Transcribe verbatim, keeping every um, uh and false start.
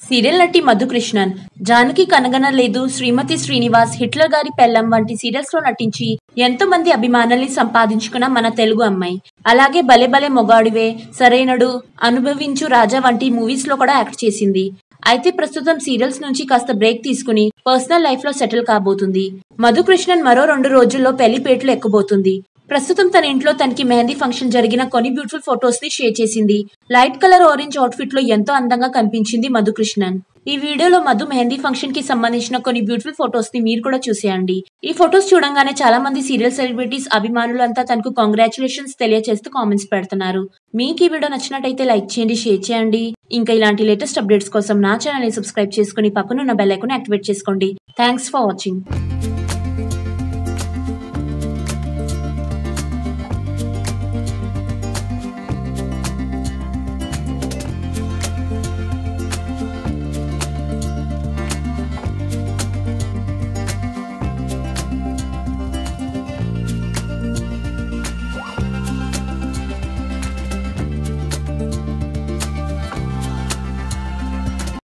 Serial నటి మధుకృష్ణన్, జానకి కనగనలేదు, Srimathi Srinivas, Hitler గారి పెళ్ళం వంటి సీరియల్స్ లో నటించి ఎంతో మంది అభిమానుల్ని సంపాదించుకున్న మన తెలుగు అమ్మాయి. అలాగే భలే భలే మొగాడివే, సరైనడు, అనుభవించు రాజా వంటి మూవీస్ లో కూడా యాక్ట్ చేసింది. అయితే ప్రస్తుతం సీరియల్స్ నుంచి కాస్త బ్రేక్ తీసుకుని పర్సనల్ లైఫ్ లో సెటిల్ కాబోతుంది. మధుకృష్ణన్ మరో రెండు రోజుల్లో పెళ్లిపేటలు ఎక్కబోతుంది. ప్రస్తుతం తన ఇంట్లో తనకి మెహందీ ఫంక్షన్ జరిగిన కొన్ని బ్యూటిఫుల్ ఫొటోస్ ని షేర్ చేసింది. లైట్ కలర్ ఆరెంజ్ అవుట్ఫిట్ లో ఎంతో అందంగా కనిపించింది మధుకృష్ణన్. ఈ వీడియోలో మధు మెహందీ ఫంక్షన్ కి సంబంధించిన కొన్ని బ్యూటిఫుల్ ఫొటోస్ ని మీరు కూడా చూసేయండి. ఈ ఫొటోస్ చూడంగానే చాలా మంది సీరియల్ సెలబ్రిటీస్ అభిమానులు అంతా తనకు కాంగ్రాచులేషన్స్ తెలియజేస్తూ కామెంట్స్ పెడుతున్నారు. మీకు ఈ వీడియో నచ్చినట్టయితే లైక్ చేయండి, షేర్ చేయండి. ఇంకా ఇలాంటి లేటెస్ట్ అప్డేట్స్ కోసం నా ఛానల్ ని సబ్స్క్రైబ్ చేసుకుని పక్కనున్న బెల్ ఐకాన్ యాక్టివేట్ చేసుకోండి. Thanks for watching.